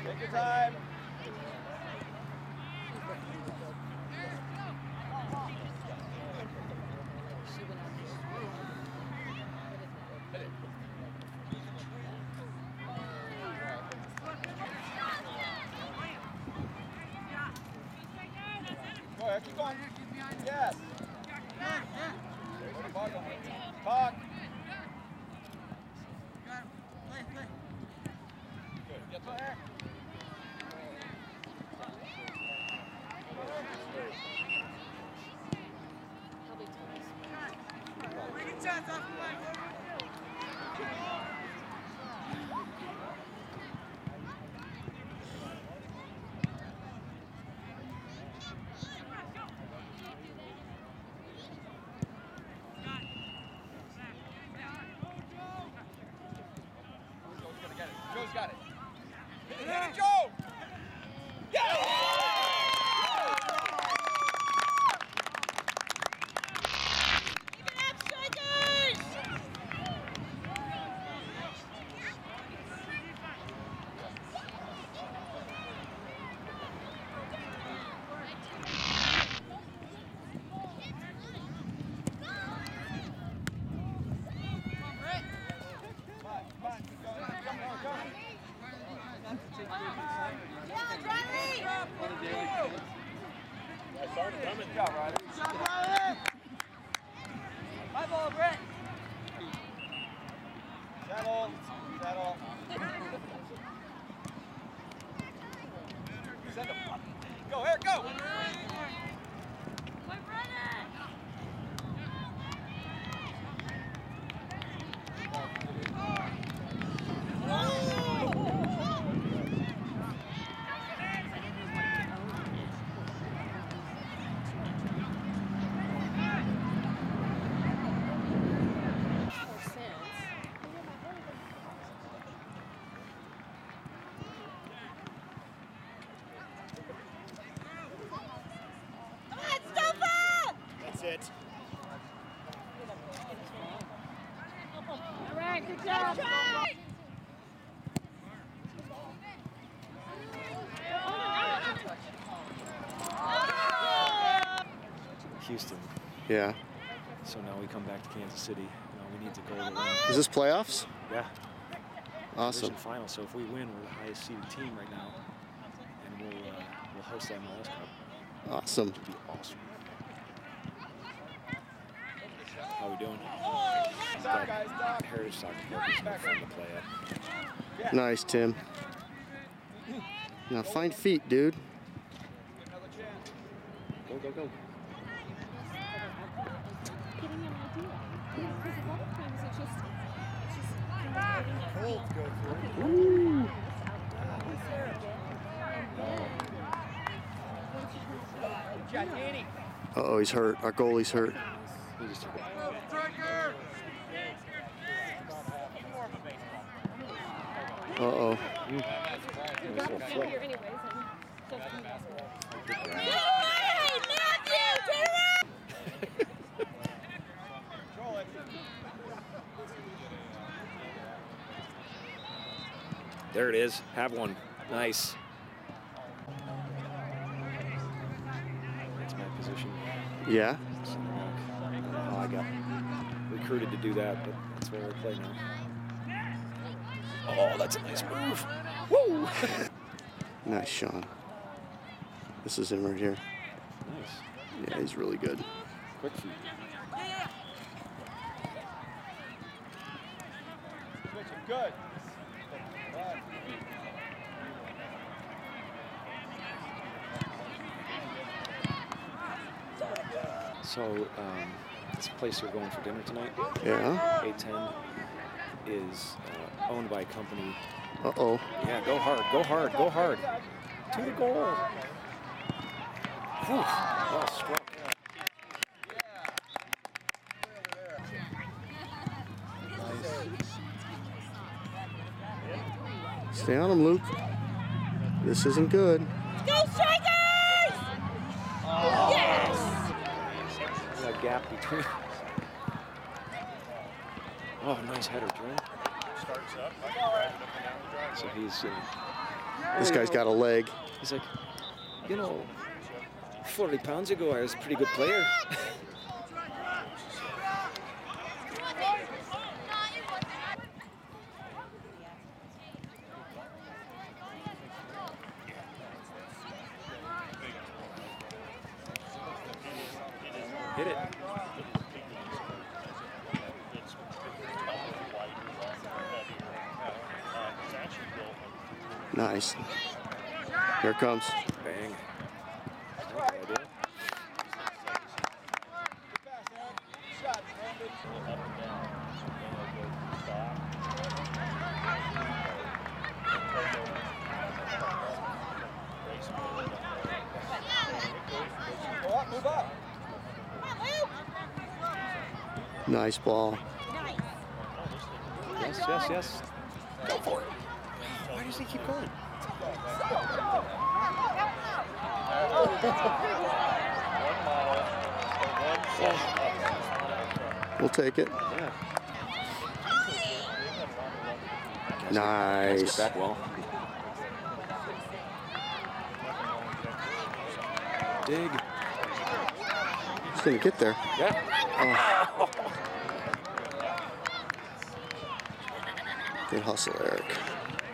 Take your time. Go ahead, keep going. Yes. Talk. Good. Get to there. Joe's got it. Hit it, Joe! Yeah! Good job, Ryder. Good job, Ryder! My ball, Brett. Settle. Settle. Send him. Go, Eric, go! My brother! That's it. All right, good job. Houston. Yeah. So now we come back to Kansas City. We need to go to win. Is this playoffs? Yeah. Awesome. Division final. So if we win, we're the highest seeded team right now, and we'll host the MLS Cup. Awesome. It'll be awesome. How we doing? Heritage Soccer Club is more fun to play at. Nice, Tim. Now find feet, dude. Go, go, go. Getting an idea. Because a lot of times it's just Cold go through. Ooh. Uh-oh, he's hurt. Our goalie's hurt. He just took it. Uh-oh. There it is. Have one. Nice. That's my position. Yeah? I got recruited to do that, but that's where I play now. Oh, that's a nice move. Woo! Nice, Sean. This is him right here. Nice. Yeah, he's really good. Quick feet. Good. So, this place we're going for dinner tonight, Yeah? 810, is owned by a company. Uh-oh. Yeah, go hard, go hard, go hard. To the goal. Whew. Well struck. Stay on him, Luke. This isn't good. Go Strikers! Oh. Yes! A gap between. Oh, nice header, Drew. Starts up. So he's This guy's got a leg. He's like, you know, 40 pounds ago I was a pretty good player. Hit it. Nice. Here it comes. Bang. Move up. Nice ball. Yes, yes, yes. Go for it. Why does he keep going? We'll take it. Yeah. Nice. Get back well. Dig. He's gonna get there. Yeah. Oh. Good hustle, Eric.